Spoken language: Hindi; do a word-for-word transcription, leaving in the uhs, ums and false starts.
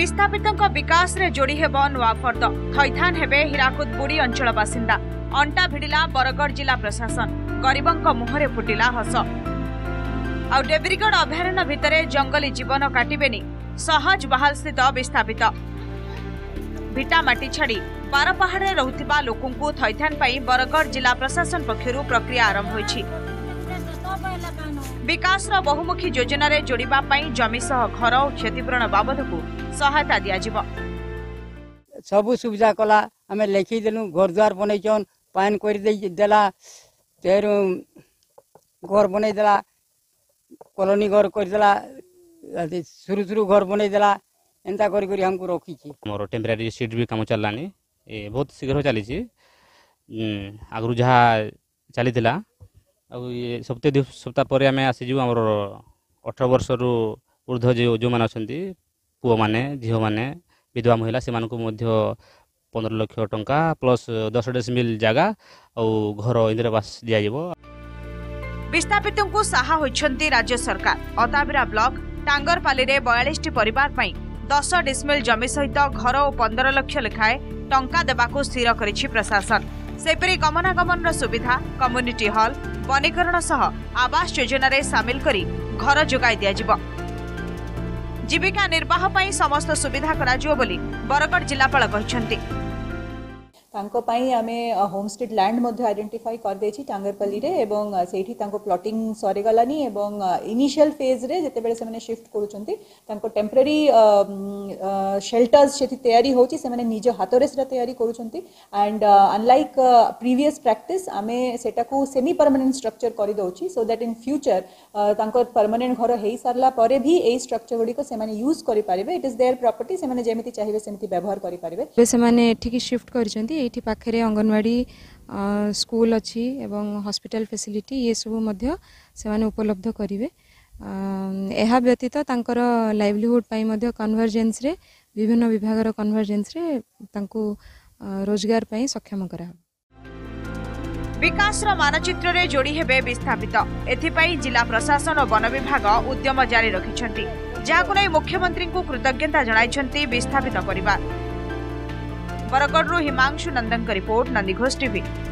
विस्थापितों विकास रे जोड़ी हेब नुआ फर्द थैथान हेबे हीराकुद बुड़ी अंचल बासिंदा अंटा भिड़िला बरगढ़ जिला प्रशासन गरीबों मुहरे फुटिला हस आ डेब्रीगढ़ अभयारण्य भितरे जंगली जीवन काटिबेनी सहज बहाल स्थित विस्थापित भिटामाटी छाड़ी बारपहाड़े रहुथिबा लोकंकु थैथान पाई बरगढ़ जिला प्रशासन पक्षरु प्रक्रिया आरंभ होइछि। विकास बहुमुखी योजना रे जोड़िबा पाई जमी सह घर और क्षतिपूरण बाबद को सहायता दिया जिवो। सबु सुविधा कला हमें लिखी देलु घर द्वार बनैछन पान कर दे देला तेर घर बनै देला कॉलोनी घर कर देला शुरू शुरू घर बनै देला एंता करी करी हमको रखी छी। मोर टेम्परेरी सीट भी काम चललानी ए बहुत शीघ्र चली छी आगु जहा चली थिला अब ये सप्ताह सप्ताह पर आम आसीजु आम अठर वर्ष रु ऊर्ध्व जो जो मैंने अच्छा पुओ मैंने झील मैंने विधवा महिला से पंद्रह लक्ष टंका प्लस दस डेसिमिल जगह और घर इंदिरावास दिज्व। विस्थापितों को साहा होइछंती राज्य सरकार अताबिरा ब्लॉक टांगरपाली रे बयालीस टी परिवार पई दस डिसमिल जमी सहित घर और पंद्रह लक्ष लेखाए टंका देबाको स्थिर करिछि प्रशासन। सेपरी गमनागमन सुविधा कम्युनिटी हॉल वनीकरण सह आवास योजना रे शामिल करी घर जोगाई दिया जिवो। जीविका निर्वाह पई समस्त सुविधा कराजिवो बोली बरगढ़ जिलापाल कहिसंती। तांको पाई आमे होमस्टे लैंड मध्ये आइडेंटिफाई कर देछि टांगरपल्ली रे एवं सेठी तांको प्लॉटिंग सरे गलानी एवं इनिशियल फेज रे जते बेले से माने शिफ्ट करूचंती तांको टेम्परेरी शेल्टर्स सेठी तयारी होची से माने निज हाथ रे सेटा तयारी करूचंती एंड अनलाइक प्रीवियस प्रैक्टिस आमे सेटा को सेमी परमानेंट स्ट्रक्चर करि दोछि सो दैट इन फ्यूचर तांको परमानेंट घर हेई सारला परे भी एई स्ट्रक्चर गुडी को से माने यूज करि पारिबे इट इज देयर प्रॉपर्टी से माने जेमिति चाहिबे सेमिति व्यवहार करि पारिबे। से माने एठी शिफ्ट करिसंती एठी पाखरे अंगनवाड़ी स्कूल अच्छी एवं हॉस्पिटल फैसिलिटी ये सब मध्य से माने उपलब्ध करिवे। एहा व्यतीत तांकर लाइवलीहुड पाई मध्य कन्वर्जेंस रे विभिन्न विभाग रो कन्वर्जेंस रे तांको रोजगार पाई सक्षम करा। विकास रो मानचित्र रे जोड़ी हेबे विस्थापित एथि पाई जिला प्रशासन और वन विभाग उद्यम जारी रखिछंती जाहाको नै मुख्यमंत्री को कृतज्ञता जणाइछंती विस्थापित परिवार। बरगढ़ हिमांशु नंदन का रिपोर्ट नंदीघोष टीवी।